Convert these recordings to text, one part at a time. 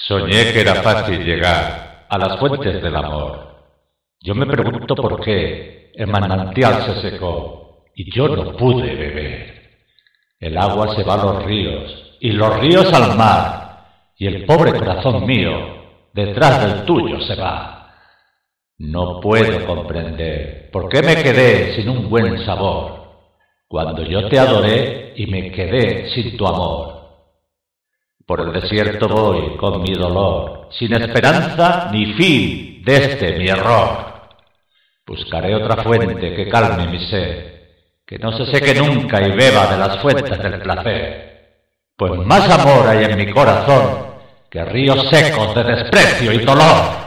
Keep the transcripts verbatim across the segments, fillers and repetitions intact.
Soñé que era fácil llegar a las fuentes del amor. Yo me pregunto por qué el manantial se secó y yo no pude beber. El agua se va a los ríos y los ríos al mar, y el pobre corazón mío detrás del tuyo se va. No puedo comprender por qué me quedé sin un buen sabor cuando yo te adoré y me quedé sin tu amor. Por el desierto voy con mi dolor, sin esperanza ni fin de este mi error. Buscaré otra fuente que calme mi sed, que no se seque nunca y beba de las fuentes del placer. Pues más amor hay en mi corazón que ríos secos de desprecio y dolor.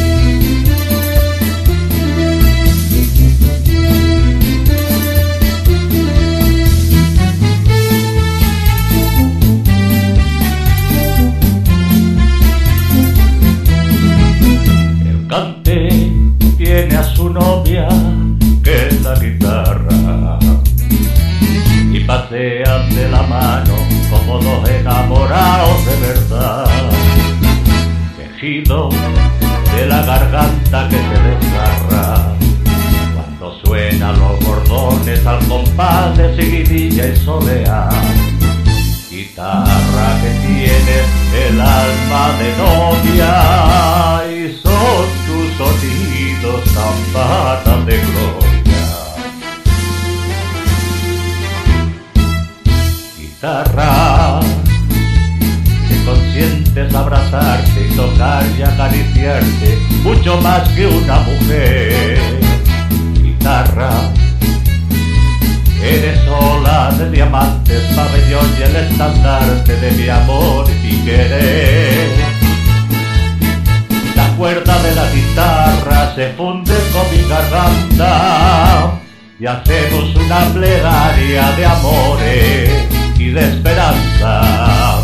Tiene a su novia, que es la guitarra, y pasean de la mano como dos enamorados de verdad. Quejido de la garganta que se desgarra cuando suenan los bordones al compás de seguidilla y soleá. Guitarra que tiene el alma de novia y son tus sonidos campanas de gloria. Guitarra que consientes abrazarte y tocar y acariciarte mucho más que una mujer. Guitarra, eres ola de diamantes, pabellón y el estandarte de mi amor y mi querer. La cuerda de la guitarra se funde con mi garganta y hacemos una plegaria de amores y de esperanza.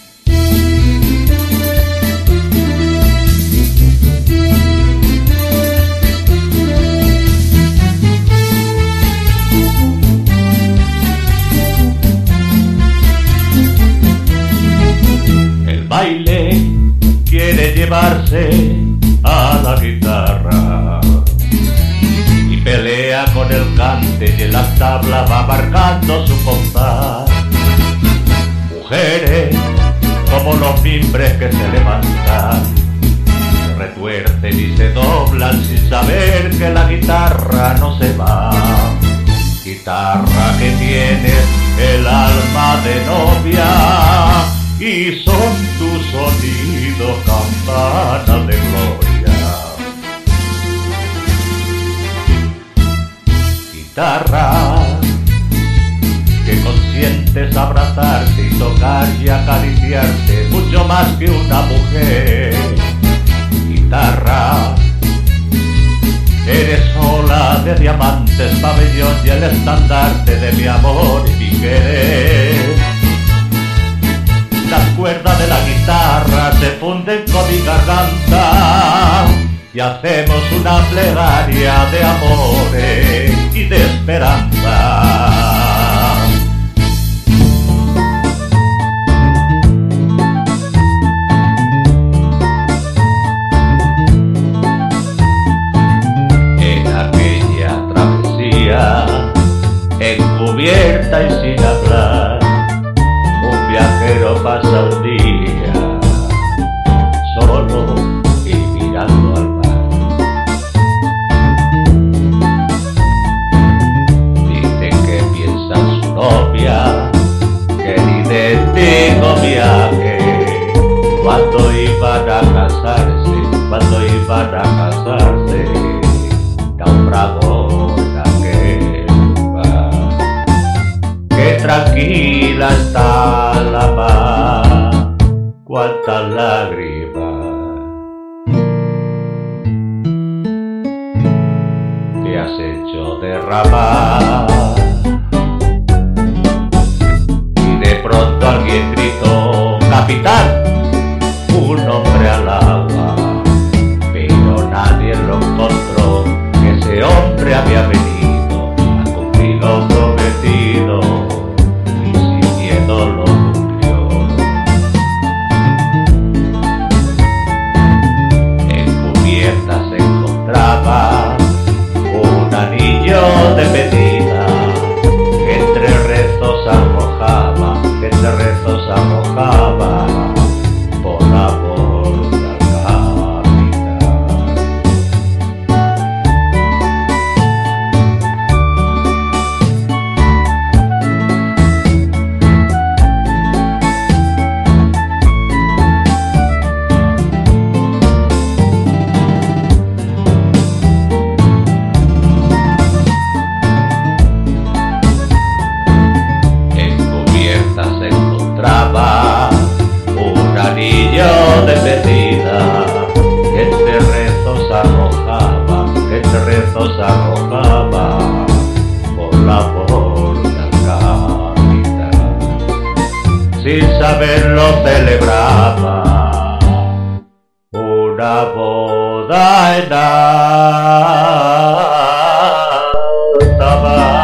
Baile quiere llevarse a la guitarra y pelea con el cante y en las tablas va marcando su compás. Mujeres como los mimbres que se levantan, se retuercen y se doblan sin saber que la guitarra no se va. Guitarra que tiene el alma de novia y son tus sonidos campanas de gloria. Guitarra que consientes abrazarte y tocar y acariciarte mucho más que una mujer. Guitarra, eres ola de diamantes, pabellón y el estandarte de mi amor y mi querer. Las cuerdas de la guitarra se funden con mi garganta y hacemos una plegaria de amores y de esperanza. En aquella travesía, encubierta y sin hablar, un viajero pasa el día solo y mirando al mar. Dice que piensa en su novia, que el idéntico viaje, cuando iban a casarse, cuando iban a casarse, naufragó en aquel lugar. Qué tranquila está la mar, cuántas lágrimas te has hecho derramar. Y de pronto alguien gritó: capitán, un hombre al agua. Pero nadie lo encontró, que ese hombre había venido a cumplir lo prometido y sin miedo lo cumplió. de pedida, que entre rezos arrojaba, que entre rezos arrojaba por la puerta cándida. Sin saberlo celebraba una boda en alta mar.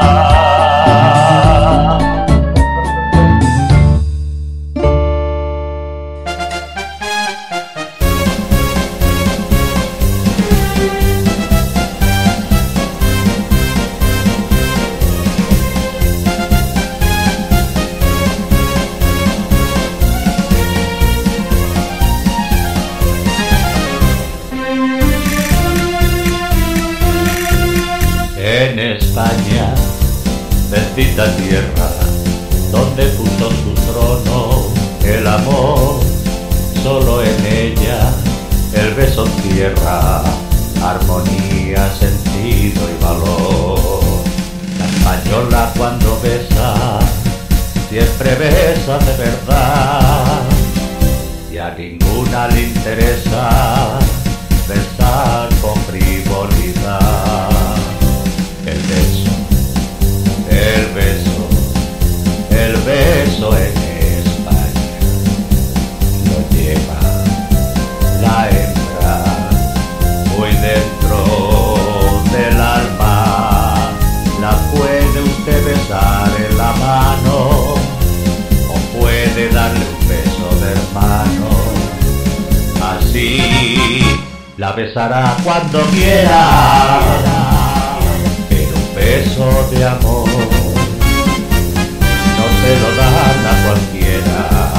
En España, bendita tierra, donde puso su trono el amor, solo en ella el beso encierra armonía, sentido y valor. La española cuando besa, siempre besa de verdad, y a ninguna le interesa besar con frivolidad. El beso, el beso, el beso en España lo lleva la hembra muy dentro del alma. La puede usted besar en la mano o puede darle un beso de hermano. Así la besará cuando quiera, beso de amor no se lo dan a cualquiera.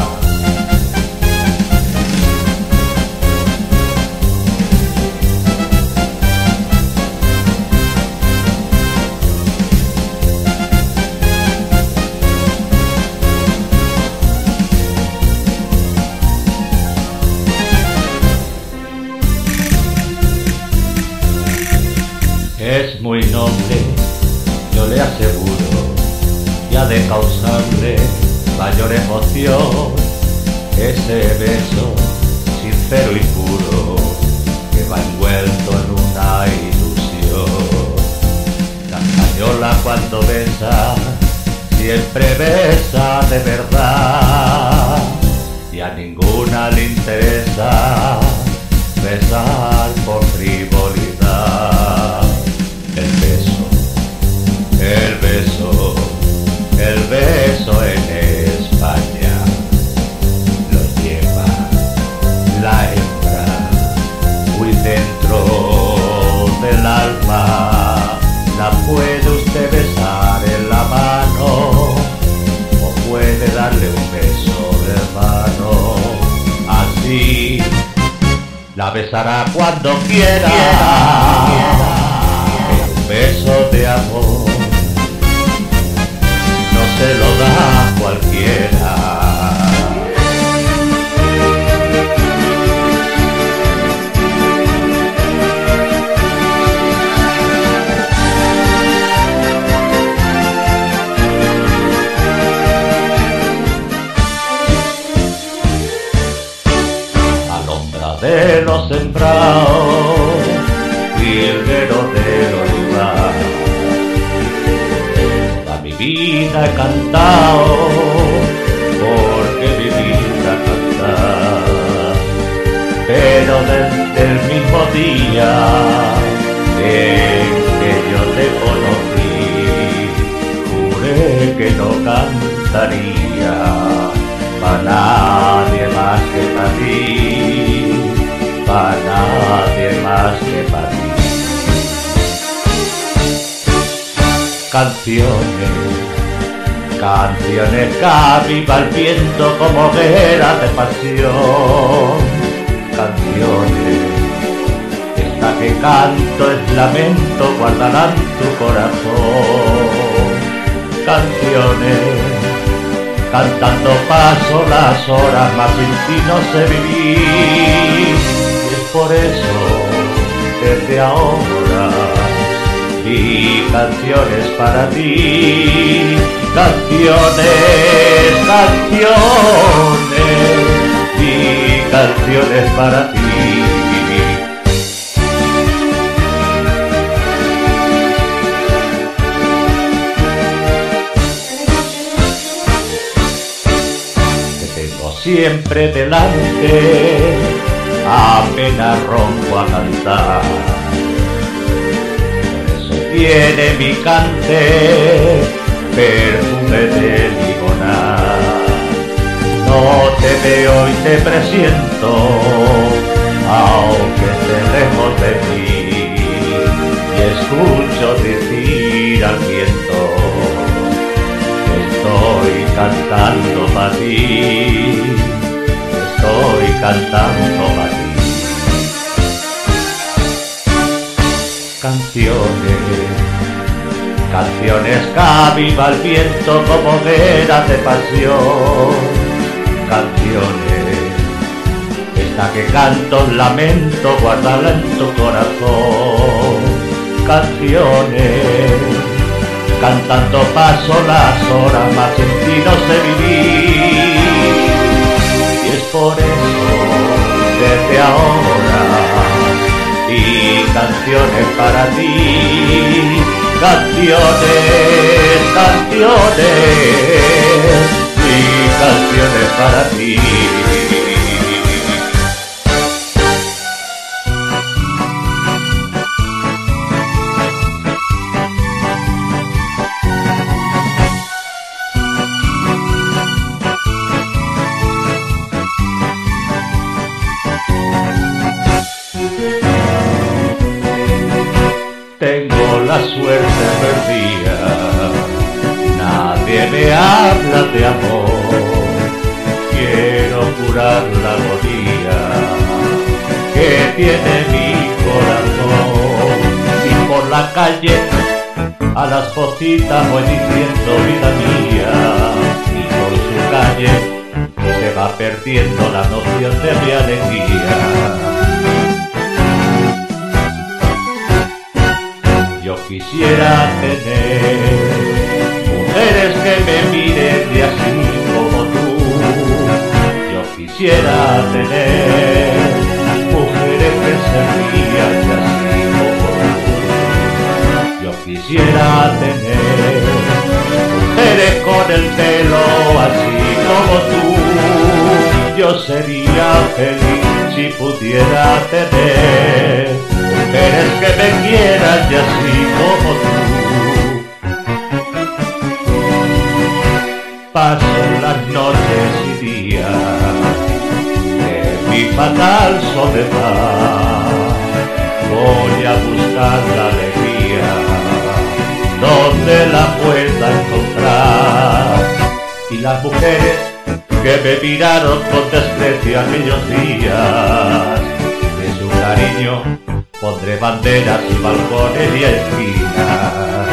Es muy noble, yo le aseguro, y ha de causarle mayor emoción ese beso sincero y puro que va envuelto en una ilusión. La española cuando besa, siempre besa de verdad, y a ninguna le interesa besar por frivolidad. El beso, el beso, el beso en España lo lleva la hembra muy dentro del alma. La puede usted besar en la mano o puede darle un beso de hermano. Así la besará cuando quiera, pero un beso de amor no se lo da cualquiera. De los sembrados, virguero del olivar, toda mi vida he cantado, porque mi vida cantar, pero desde el mismo día en que yo te conocí, juré que no cantaría para nadie más que para ti, para nadie más que para ti. Canciones, canciones que aviva el viento como hoguera de pasión. Canciones, esta que canto es lamento, guardarán tu corazón. Canciones, cantando paso las horas, más sin ti no sé vivir. Y es por eso, desde ahora, di canciones para ti. Canciones, canciones, di canciones para ti. Siempre delante, apenas rompo a cantar. Por eso tiene mi cante perfume de limonada. No te veo y te presiento, aunque estés lejos de mí, y escucho decir al viento: estoy cantando para ti, estoy cantando para ti. Canciones, canciones que aviva el viento como hogueras de pasión. Canciones, esta que canto un lamento, guárdala en tu corazón. Canciones, cantando paso las horas, más en ti no sé vivir. Y es por eso, desde ahora, y canciones para ti. Canciones, canciones, y canciones para ti. Tengo la suerte perdida, nadie me habla de amor. Quiero curar la agonía que tiene mi corazón. Y por la calle a las pocitas voy diciendo vida mía, y por su calle se va perdiendo la noción de mi alegría. Yo quisiera tener mujeres que me miren de así como tú. Yo quisiera tener mujeres que se rían de así como tú. Yo quisiera tener mujeres con el pelo así como tú. Yo sería feliz si pudiera tener mujeres que me quieran y así como tú. Paso las noches y días en mi fatal soledad. Voy a buscar la alegría donde la pueda encontrar. Y las mujeres que me miraron con desprecio aquellos días, de su cariño pondré banderas y balcones y esquinas.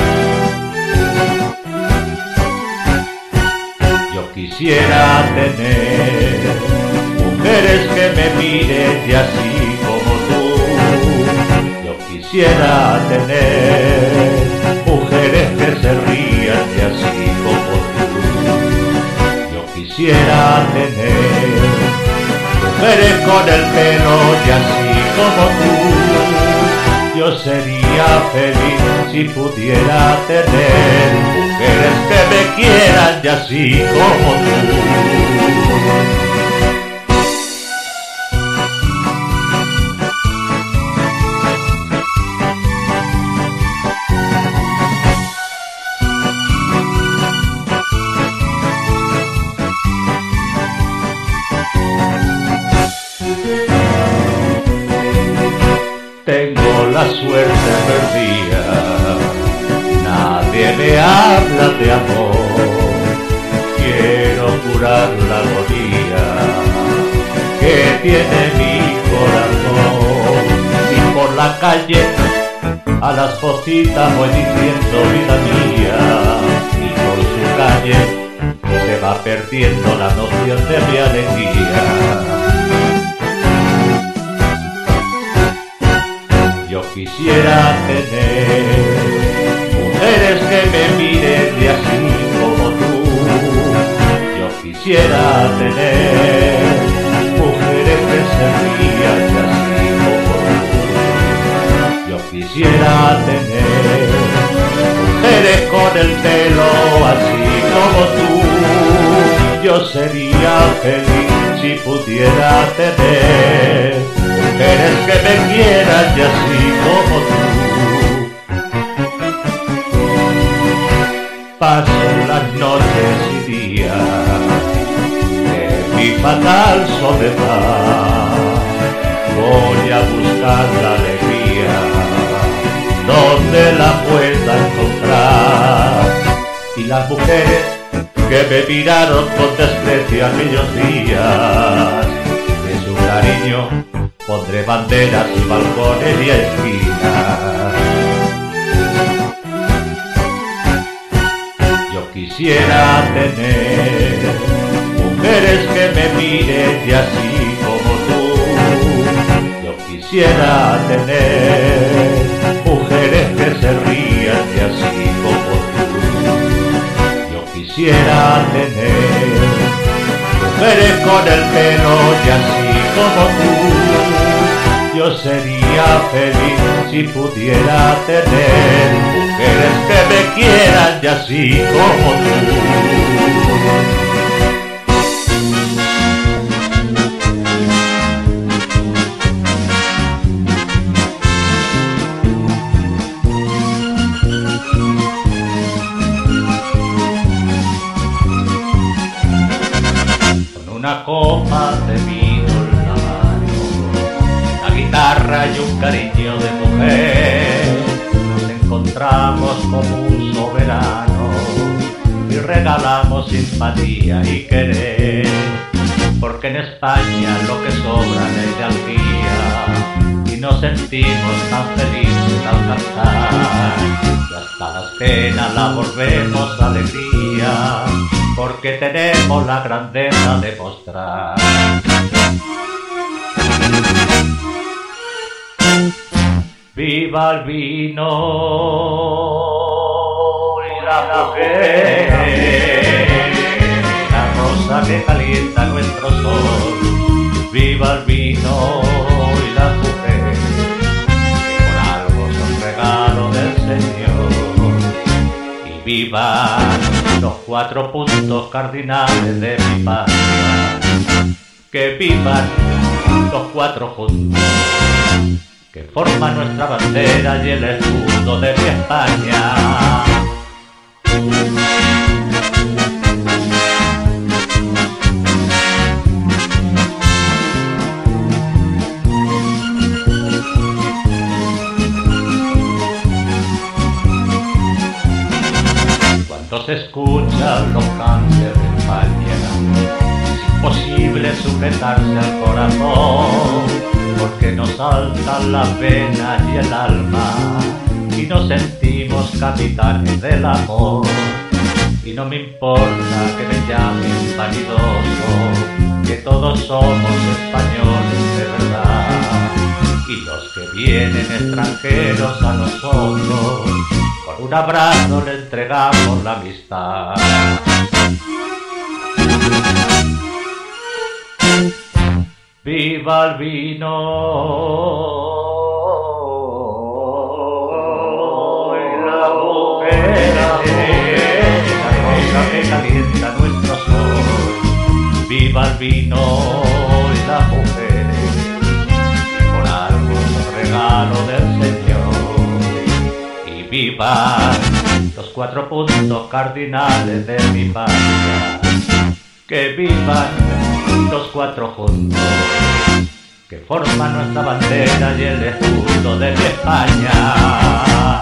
Yo quisiera tener mujeres que me miren y así como tú. Yo quisiera tener mujeres que se rían y así como tú. Yo quisiera tener mujeres con el pelo y así como tú. Yo sería feliz si pudiera tener mujeres que me quieran y así como tú. Tengo la suerte perdida, nadie me habla de amor. Quiero curar la agonía que tiene mi corazón. Y por la calle a las pocitas voy diciendo vida mía, y por su calle se va perdiendo la noción de mi alegría. Yo quisiera tener mujeres que me miren de así como tú. Yo quisiera tener mujeres que con el pelo así como tú. Yo sería feliz si pudiera tener mujeres que me quieran y así como tú. Paso las noches y días de mi fatal soledad, voy a buscar la alegría donde la pueda encontrar. Y las mujeres que me miraron con desprecio aquellos días, de su cariño pondré banderas y balcones y esquinas. Yo quisiera tener mujeres que me miren y así como tú. Yo quisiera tener mujeres que se rían y así como tú. Yo quisiera tener mujeres con el pelo y así como tú. Yo sería feliz si pudiera tener mujeres que me quieran y así como tú. Una copa de vino en la mano, una guitarra y un cariño de mujer, nos encontramos como un soberano y regalamos simpatía y querer, porque en España lo que sobra es de alegría y nos sentimos tan felices al cantar, y hasta las penas la volvemos alegría, porque tenemos la grandeza de mostrar. Viva el vino y la mujer, la rosa que calienta nuestro sol. Viva el vino y la mujer, que por algo son regalo del Señor. Y viva los cuatro puntos cardinales de mi patria, que vivan los cuatro puntos que forman nuestra bandera y el escudo de mi España. Cuando se escuchan los cantes de España, es imposible sujetarse al corazón, porque nos saltan las venas y el alma, y nos sentimos capitanes del amor. Y no me importa que me llamen vanidoso, que todos somos españoles de verdad. Y los que vienen extranjeros a nosotros, con un abrazo le entregamos la amistad. Viva el vino y la mujer, la rosa que calienta nuestro sol. Viva el vino y la mujer, que por algo es regalo del Señor. Y viva los cuatro puntos cardinales de mi patria, que vivan los cuatro juntos que forman nuestra bandera y el escudo de mi España.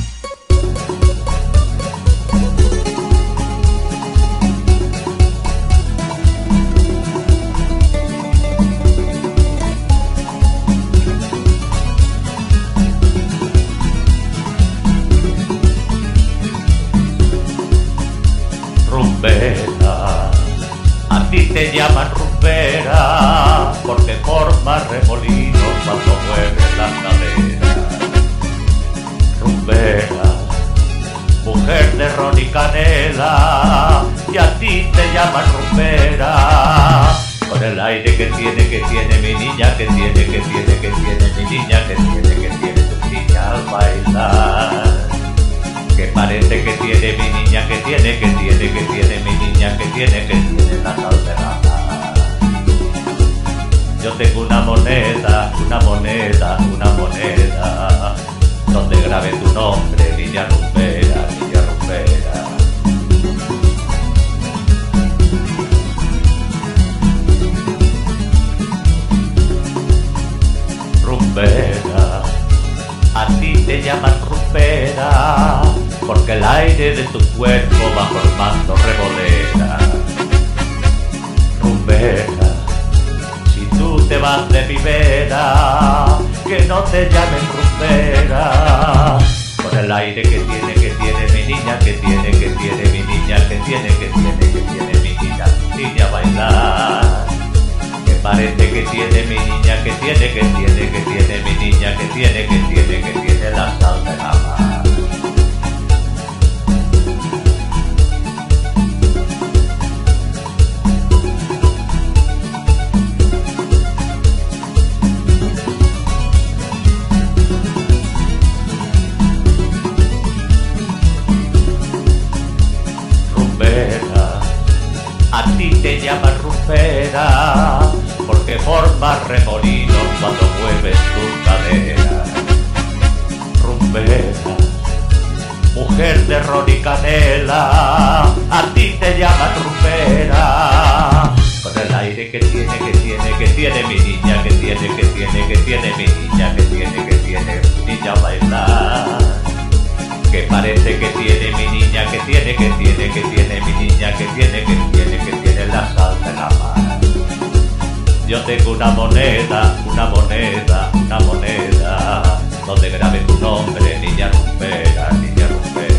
Rumbera, a ti te llaman rumbera porque formas remolinos cuando mueves las caderas. Rumbera, mujer de ron y canela, y a ti te llaman rumbera por el aire que tiene, que tiene mi niña, que tiene, que tiene, que tiene mi niña, que tiene, que tiene tu niña al bailar, que parece que tiene tiene, que tiene la sal de la mar. Yo tengo una moneda, una moneda, una moneda, donde grabe tu nombre, niña rumbera, niña rumbera. Rumbera, a ti te llaman rumbera, porque el aire de tu cuerpo va formando revolera. Rumbera, si tú te vas de mi vera, que no te llamen rumbera, con el aire que tiene, que tiene mi niña, que tiene, que tiene mi niña, que tiene, que tiene, que tiene mi niña, niña a bailar. Que parece que tiene mi niña, que tiene, que tiene, que tiene mi niña, que tiene, que tiene, que tiene la sal de la mar. Rumbera, a ti te llaman rumbera, porque formas remolinos cuando mueves tu cadera. Rumbera, mujer de ron y canela, a ti te llaman rumbera, con el aire que tiene, que tiene, que tiene mi niña, que tiene, que tiene, que tiene mi niña, que tiene, que tiene niña a bailar. Que parece que tiene mi niña, que tiene, que tiene, que tiene mi niña, que tiene, que tiene, que tiene la sal de la mar. Yo tengo una moneda, una moneda, una moneda, donde grabe tu nombre, niña rumbera, niña rumbera.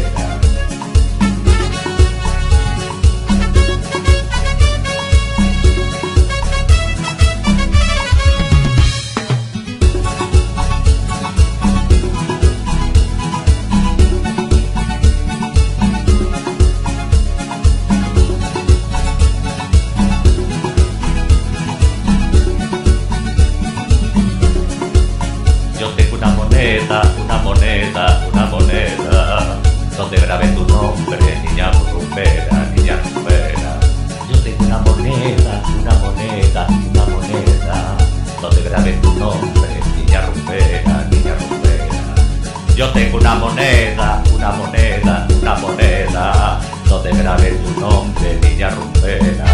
Yo tengo una moneda, una moneda, una moneda, donde grabe tu nombre, niña rumbera, niña rumbera. Yo tengo una moneda, una moneda, una moneda, donde grabe tu nombre, niña rumbera, niña rumbera. Yo tengo una moneda, una moneda, una moneda, donde grabe tu nombre, niña rumbera.